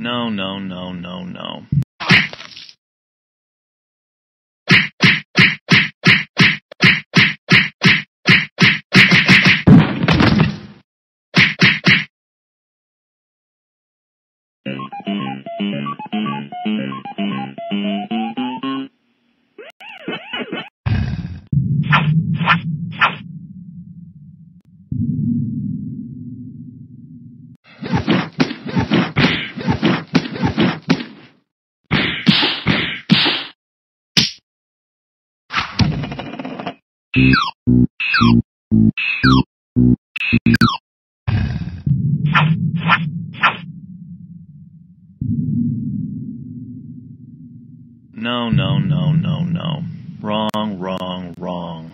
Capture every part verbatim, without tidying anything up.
No, no, no, no, no. No, no, no, no, no. Wrong, wrong, wrong.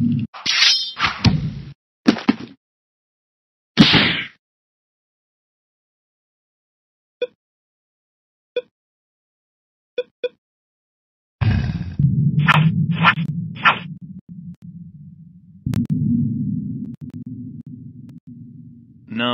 No.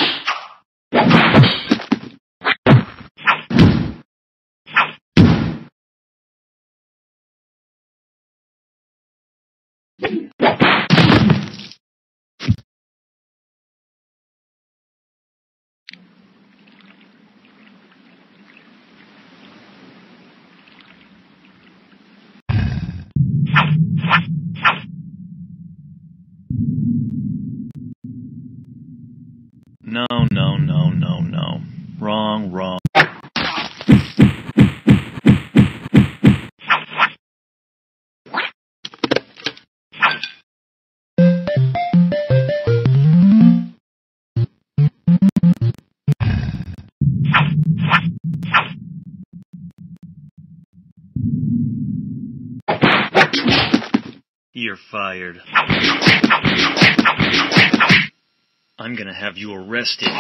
No, no, no, no, no. Wrong, wrong. You're fired. I'm gonna have you arrested.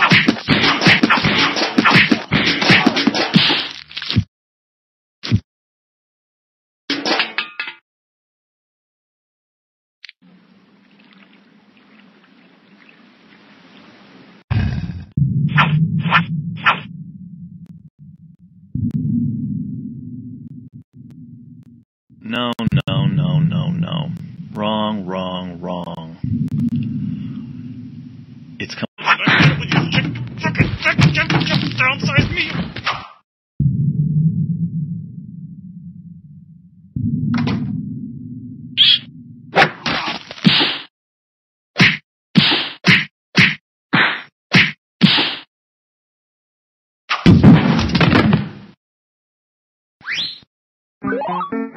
No, no, no, no, no. Wrong, wrong, wrong. It's coming. Downsize me. Thank you.